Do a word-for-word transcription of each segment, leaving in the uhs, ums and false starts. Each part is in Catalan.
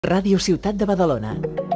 Ràdio Ciutat de Badalona.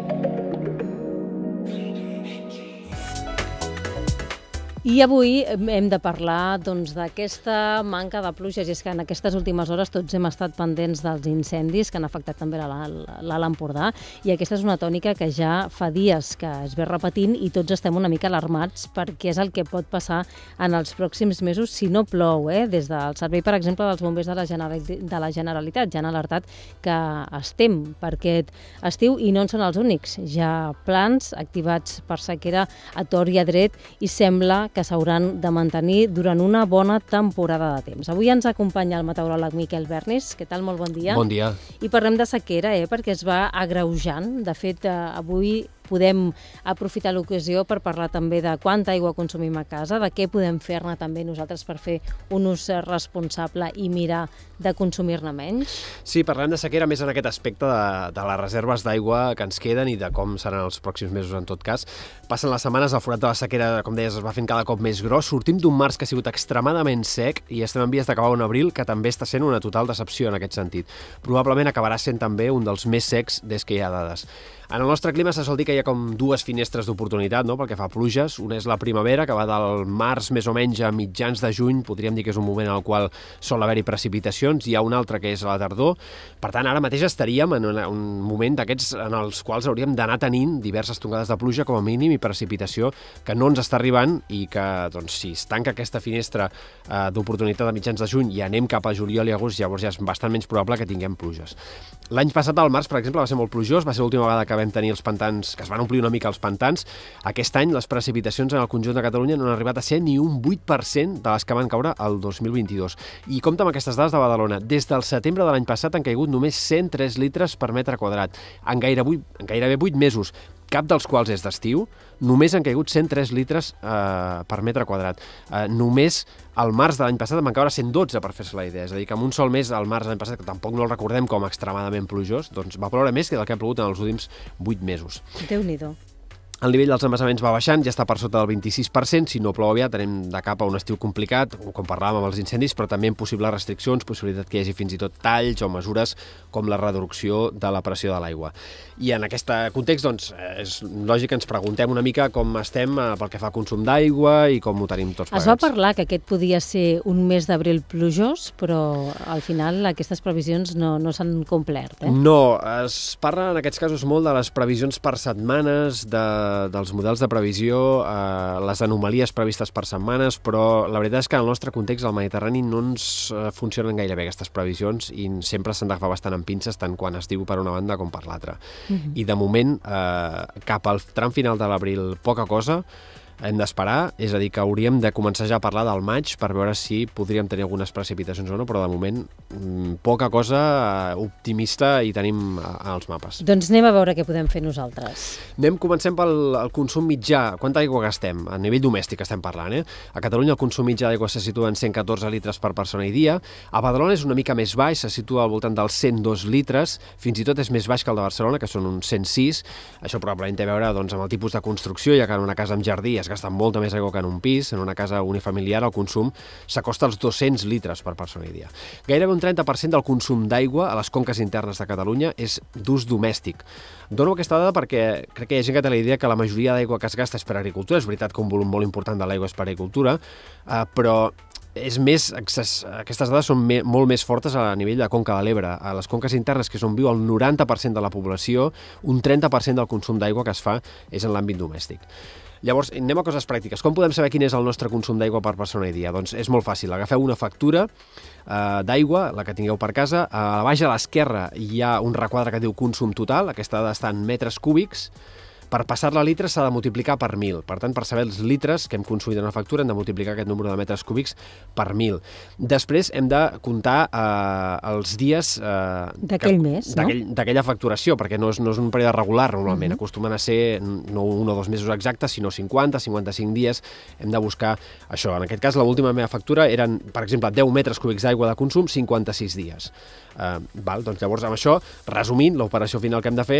I avui hem de parlar doncs, d'aquesta manca de pluges, i és que en aquestes últimes hores tots hem estat pendents dels incendis que han afectat també l'Alt Empordà, i aquesta és una tònica que ja fa dies que es ve repetint i tots estem una mica alarmats perquè és el que pot passar en els pròxims mesos si no plou. Eh? Des del servei, per exemple, dels bombers de la, Generalitat, de la Generalitat ja han alertat que estem per aquest estiu i no en són els únics. Hi ha plans activats per sequera a tort i a dret i sembla que s'hauran de mantenir durant una bona temporada de temps. Avui ens acompanya el meteoròleg Miquel Bernis. Què tal? Molt bon dia. Bon dia. I parlem de sequera, eh? perquè es va agreujant. De fet, avui podem aprofitar l'ocasió per parlar també de quanta aigua consumim a casa, de què podem fer-ne també nosaltres per fer un ús responsable i mirar de consumir-ne menys. Sí, parlem de sequera més en aquest aspecte de, de les reserves d'aigua que ens queden i de com seran els pròxims mesos en tot cas. Passen les setmanes, el forat de la sequera, com deies, es va fent cada cop més gros. Sortim d'un març que ha sigut extremadament sec i estem en vies d'acabar un abril que també està sent una total decepció en aquest sentit. Probablement acabarà sent també un dels més secs des que hi ha dades. En el nostre clima se sol dir que hi ha com dues finestres d'oportunitat, no?, pel que fa a pluges. Una és la primavera, que va del març més o menys a mitjans de juny, podríem dir que és un moment en el qual sol haver-hi precipitacions. Hi ha una altra que és la tardor. Per tant, ara mateix estaríem en un moment d'aquests en els quals hauríem d'anar tenint diverses tongades de pluja com a mínim i precipitació que no ens està arribant i que, doncs, si es tanca aquesta finestra eh, d'oportunitat a mitjans de juny i anem cap a juliol i agost, llavors ja és bastant menys probable que tinguem pluges. L'any passat, al març, per exemple, va ser molt plujós, va ser l'última vegada que vam tenir els pantans, que es van omplir una mica els pantans. Aquest any les precipitacions en el conjunt de Catalunya no han arribat a ser ni un vuit per cent de les que van caure el dos mil vint-i-dos. I compta amb aquestes dades de Badalona. Des del setembre de l'any passat han caigut només cent tres litres per metre quadrat, en gairebé, en gairebé vuit mesos, cap dels quals és d'estiu. Només han caigut cent tres litres eh, per metre quadrat. Eh, només al març de l'any passat en van caure cent dotze, per fer-se la idea. És a dir, que en un sol mes, al març de l'any passat, que tampoc no el recordem com extremadament plujós, doncs va ploure més que del que ha plogut en els últims vuit mesos. Déu-n'hi-do. El nivell dels embassaments va baixant, ja està per sota del vint-i-sis per cent. Si no plou aviat, anem de cap a un estiu complicat, com parlàvem amb els incendis, però també amb possibles restriccions, possibilitat que hi hagi fins i tot talls o mesures com la reducció de la pressió de l'aigua. I en aquest context, doncs, és lògic que ens preguntem una mica com estem pel que fa a consum d'aigua i com ho tenim tots plegats. Es va parlar que aquest podia ser un mes d'abril plujós, però al final aquestes previsions no, no s'han complert. Eh? No, es parla en aquests casos molt de les previsions per setmanes, de dels models de previsió, eh, les anomalies previstes per setmanes, però la veritat és que en el nostre context, al Mediterrani, no ens eh, funcionen gaire bé aquestes previsions i sempre s'han d'agafar bastant amb pinces, tant quan es diu per una banda com per l'altra. Uh-huh. I de moment, eh, cap al tram final de l'abril, poca cosa, hem d'esperar, és a dir, que hauríem de començar ja a parlar del maig per veure si podríem tenir algunes precipitacions o no, però de moment poca cosa optimista hi tenim als mapes. Doncs anem a veure què podem fer nosaltres. Anem, comencem pel el consum mitjà. Quanta aigua gastem? A nivell domèstic estem parlant, eh? A Catalunya el consum mitjà d'aigua se situa en cent catorze litres per persona i dia. A Badalona és una mica més baix, se situa al voltant dels cent dos litres, fins i tot és més baix que el de Barcelona, que són uns cent sis. Això probablement té a veure doncs, amb el tipus de construcció, ja que en una casa amb jardí es gasta molta més aigua que en un pis. En una casa unifamiliar el consum s'acosta als dos-cents litres per persona i dia. Gairebé un trenta per cent del consum d'aigua a les conques internes de Catalunya és d'ús domèstic. Dono aquesta dada perquè crec que hi ha gent que té la idea que la majoria d'aigua que es gasta és per agricultura. És veritat que un volum molt important de l'aigua és per agricultura, eh, però és més, aquestes dades són me, molt més fortes a nivell de Conca de l'Ebre. A les conques internes, que és on viu el noranta per cent de la població, un trenta per cent del consum d'aigua que es fa és en l'àmbit domèstic. Llavors, anem a coses pràctiques. Com podem saber quin és el nostre consum d'aigua per persona i dia? Doncs és molt fàcil. Agafeu una factura eh, d'aigua, la que tingueu per casa. A baix a l'esquerra hi ha un requadre que diu consum total. Aquesta ha d'estar en metres cúbics. Per passar-la a litres s'ha de multiplicar per mil. Per tant, per saber els litres que hem consumit en una factura hem de multiplicar aquest número de metres cúbics per mil. Després hem de comptar eh, els dies eh, d'aquell mes, no? D'aquella facturació, perquè no és, no és un període regular normalment. Uh-huh. Acostumen a ser no un o dos mesos exactes, sinó cinquanta, cinquanta-cinc dies. Hem de buscar això. En aquest cas, l'última meva factura eren, per exemple, deu metres cúbics d'aigua de consum, cinquanta-sis dies. Uh, val? Doncs llavors, amb això, resumint, l'operació final que hem de fer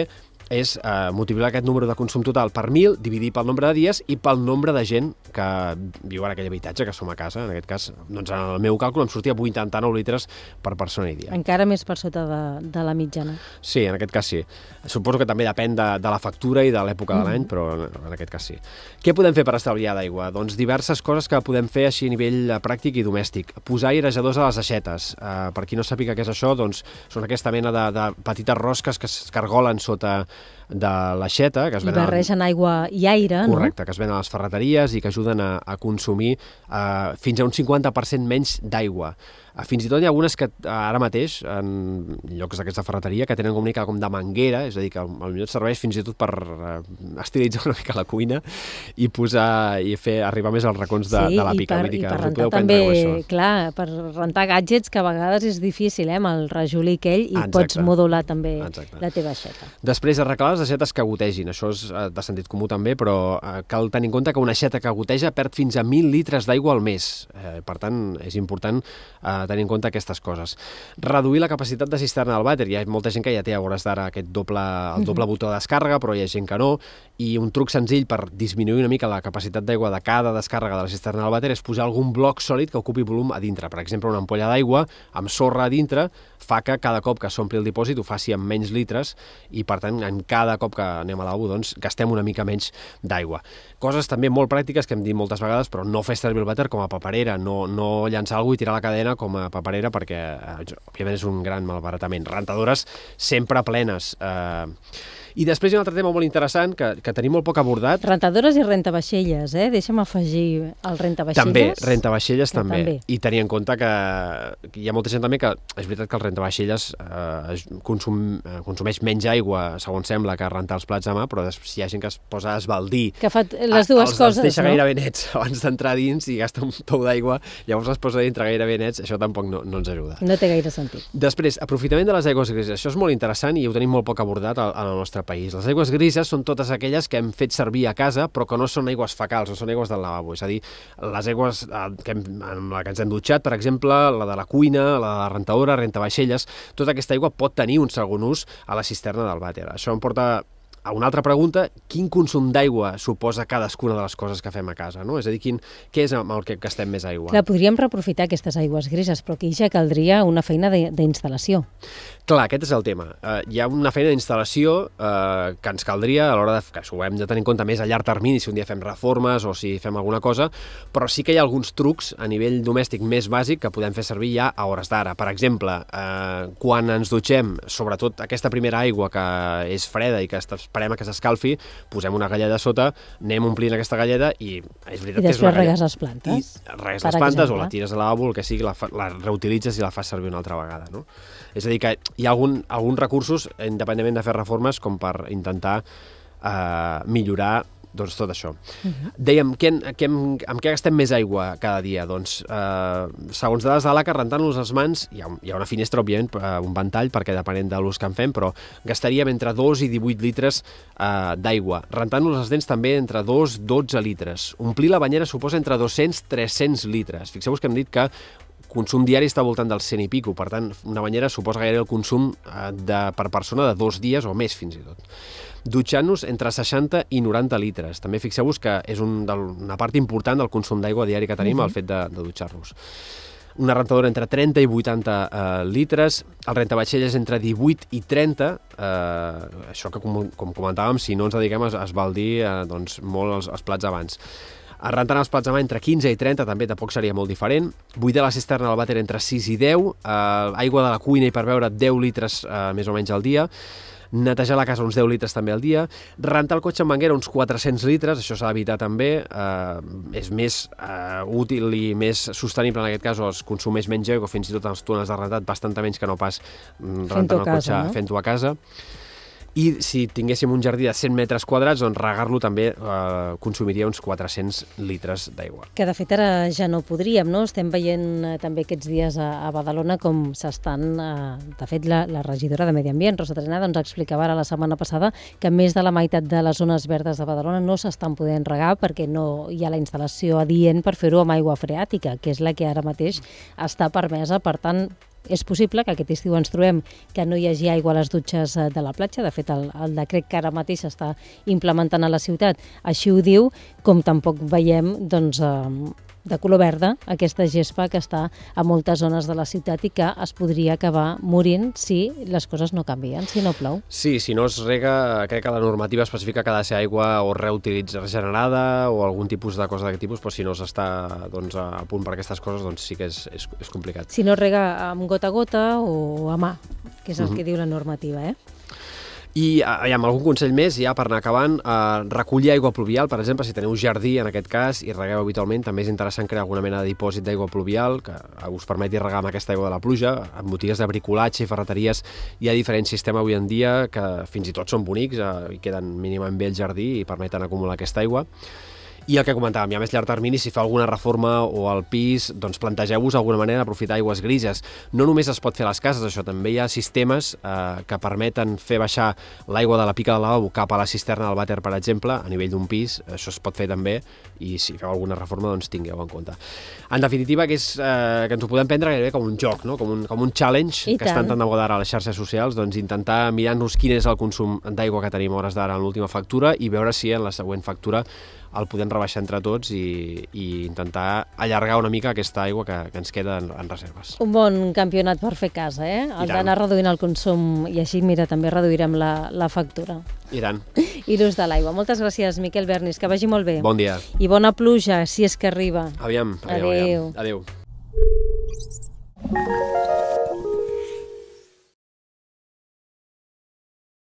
és eh, multiplicar aquest número de consum total per mil, dividir pel nombre de dies i pel nombre de gent que viu en aquell habitatge, que som a casa. En aquest cas, doncs en el meu càlcul em sortia vuitanta-nou litres per persona i dia. Encara més per sota de, de la mitjana. Sí, en aquest cas sí. Suposo que també depèn de, de la factura i de l'època de l'any, mm. però en, en aquest cas sí. Què podem fer per estalviar d'aigua? Doncs diverses coses que podem fer així a nivell pràctic i domèstic. Posar airejadors a les aixetes. Uh, per qui no sàpiga què és això, doncs són aquesta mena de, de petites rosques que es cargolen sota de l'aixeta, que es I venen... barregen aigua i aire, Correcte, no? Correcte, que es venen a les ferreteries i que ajuden a, a consumir uh, fins a un cinquanta per cent menys d'aigua. Uh, fins i tot hi ha algunes que uh, ara mateix, en llocs d'aquesta ferreteria, que tenen com una mica com de manguera, és a dir, que potser serveix fins i tot per uh, estilitzar una mica la cuina i posar i fer arribar més als racons de, sí, de la pica. Sí, i per, i per rentar també, clar, per rentar gadgets, que a vegades és difícil, eh, amb el rajolí aquell, i Exacte. Pots modular també Exacte. La teva aixeta. Després, arreglar les aixetes que gotegin. Això és de sentit comú també, però eh, cal tenir en compte que una aixeta que goteja perd fins a mil litres d'aigua al mes. Eh, per tant, és important eh, tenir en compte aquestes coses. Reduir la capacitat de cisterna del vàter. Hi ha molta gent que ja té a hores d'ara aquest doble, el doble botó de descàrrega, però hi ha gent que no, i un truc senzill per disminuir una mica la capacitat d'aigua de cada descàrrega de la cisterna del vàter és posar algun bloc sòlid que ocupi volum a dintre. Per exemple, una ampolla d'aigua amb sorra a dintre fa que cada cop que s'ompli el dipòsit ho faci amb menys litres i, per tant, en cada cop que anem a l'algú, doncs, gastem una mica menys d'aigua. Coses també molt pràctiques que hem dit moltes vegades, però no fer servir el vàter com a paperera, no, no llançar alguna i tirar la cadena com a paperera perquè, eh, òbviament, és un gran malbaratament. Rentadores sempre plenes. Eh, I després hi ha un altre tema molt interessant que, que tenim molt poc abordat. Rentadores i rentavaixelles, eh? Deixa'm afegir el rentavaixelles. També, rentavaixelles també. també. I tenir en compte que hi ha molta gent també que és veritat que el rentavaixelles eh, consum, eh, consumeix menys aigua, segons sembla, que rentar els plats a mà, però hi ha gent que es posa a esbaldir. Que fa les dues els, coses, els deixa no? gairebé nets abans d'entrar dins i gasta un pou d'aigua, llavors es posa dintre gairebé nets, això tampoc no, no ens ajuda. No té gaire sentit. Després, aprofitament de les aigües grises. Això és molt interessant i ho tenim molt poc abordat al, al nostre país. Les aigües grises són totes aquelles que hem fet servir a casa, però que no són aigües fecals, no són aigües del lavabo. És a dir, les aigües que hem, amb les que ens hem dutxat, per exemple, la de la cuina, la de la rentadora, rentavaixelles, tota aquesta aigua pot tenir un segon ús a la cisterna del vàter. Això em porta a una altra pregunta: quin consum d'aigua suposa cadascuna de les coses que fem a casa, no? És a dir, quin, què és amb el que gastem més aigua? Clar, podríem reaprofitar aquestes aigües grises, però aquí ja caldria una feina d'instal·lació. Clar, aquest és el tema. Uh, hi ha una feina d'instal·lació uh, que ens caldria a l'hora de... que ho hem de tenir en compte més a llarg termini, si un dia fem reformes o si fem alguna cosa, però sí que hi ha alguns trucs a nivell domèstic més bàsic que podem fer servir ja a hores d'ara. Per exemple, uh, quan ens dutxem, sobretot aquesta primera aigua que és freda i que esperem que s'escalfi, posem una galleda a sota, anem omplint aquesta galleda i és veritat I que és una galleda. I després regues les plantes. I regues les plantes o la tires al lavabo, el que sigui, la, fa, la reutilitzes i la fas servir una altra vegada, no? És a dir, que hi ha algun, alguns recursos, independentment de fer reformes, com per intentar eh, millorar doncs, tot això. Uh-huh. Dèiem, què, què, amb què gastem més aigua cada dia? Doncs, eh, segons dades de l'A C A, rentant-nos les mans, hi ha, hi ha una finestra, òbviament, un ventall, perquè depenent de l'ús que en fem, però gastaríem entre dos i divuit litres eh, d'aigua. Rentant-nos les dents també entre dos i dotze litres. Omplir la banyera suposa entre dos-cents i tres-cents litres. Fixeu-vos que hem dit que consum diari està al voltant del cent i pico, per tant, una banyera suposa gairebé el consum de, per persona de dos dies o més, fins i tot. Dutxant-nos entre seixanta i noranta litres. També fixeu-vos que és un, del, una part important del consum d'aigua diari que tenim, uh-huh. el fet de, de dutxar-nos. Una rentadora entre trenta i vuitanta eh, litres, el rentavaixelles entre divuit i trenta, eh, això que, com, com comentàvem, si no ens dediquem a esbaldir eh, doncs, molt els, els plats abans. Rentant els plats a mà entre quinze i trenta, també tampoc seria molt diferent. Buidar la cisterna del vàter entre sis i deu, eh, aigua de la cuina i per beure deu litres eh, més o menys al dia. Netejar la casa uns deu litres també al dia. Rentar el cotxe amb manguera uns quatre-cents litres, això s'ha d'evitar també. Eh, és més eh, útil i més sostenible en aquest cas, o es consumeix menys aigua, fins i tot en els túnels de rentat, bastant menys que no pas rentant el cotxe no? fent-ho a casa. I si tinguéssim un jardí de cent metres quadrats, doncs regar-lo també eh, consumiria uns quatre-cents litres d'aigua. Que de fet ara ja no podríem, no? Estem veient eh, també aquests dies a, a Badalona com s'estan... Eh, de fet, la, la regidora de Medi Ambient, Rosa Trena, doncs explicava ara la setmana passada que més de la meitat de les zones verdes de Badalona no s'estan podent regar perquè no hi ha la instal·lació adient per fer-ho amb aigua freàtica, que és la que ara mateix està permesa. Per tant, és possible que aquest estiu ens trobem que no hi hagi aigua a les dutxes de la platja. De fet, el, el decret que ara mateix s'està implementant a la ciutat així ho diu, com tampoc veiem doncs, eh, de color verda aquesta gespa que està a moltes zones de la ciutat i que es podria acabar morint si les coses no canvien, si no plou. Sí, si no es rega, crec que la normativa especifica que ha de ser aigua o reutilitz regenerada o algun tipus de cosa d'aquest tipus, però si no s'està doncs, a punt per aquestes coses, doncs sí que és, és, és complicat. Si no es rega amb gota a gota o a mà, que és el uh-huh. que diu la normativa, eh? I amb algun consell més, ja per anar acabant, eh, recollir aigua pluvial, per exemple, si teniu jardí en aquest cas i regueu habitualment, també és interessant crear alguna mena de dipòsit d'aigua pluvial que us permeti regar amb aquesta aigua de la pluja. En botigues de bricolatge i ferreteries hi ha diferents sistemes avui en dia que fins i tot són bonics eh, i queden mínimament bé el jardí i permeten acumular aquesta aigua. I el que comentàvem, ja més llarg termini, si fa alguna reforma o al pis, doncs plantegeu-vos d'alguna manera aprofitar aigües grises. No només es pot fer a les cases, això, també hi ha sistemes eh, que permeten fer baixar l'aigua de la pica del lavabo cap a la cisterna del vàter, per exemple, a nivell d'un pis, això es pot fer també, i si feu alguna reforma, doncs tingueu en compte. En definitiva, que, és, eh, que ens ho podem prendre gairebé com un joc, no? com, un, com un challenge, I que tant. estan tan de moda ara a les xarxes socials, doncs intentar mirar-nos quin és el consum d'aigua que tenim a hores d'ara en l'última factura i veure si en la següent factura el podem rebaixar entre tots i, i intentar allargar una mica aquesta aigua que, que ens queda en, en reserves. Un bon campionat per fer casa, eh? El d'anar reduint el consum i així, mira, també reduirem la, la factura. I tant. I l'ús de l'aigua. Moltes gràcies, Miquel Bernis, que vagi molt bé. Bon dia. I bona pluja, si és que arriba. Aviam, aviam, Adéu. aviam. Adéu.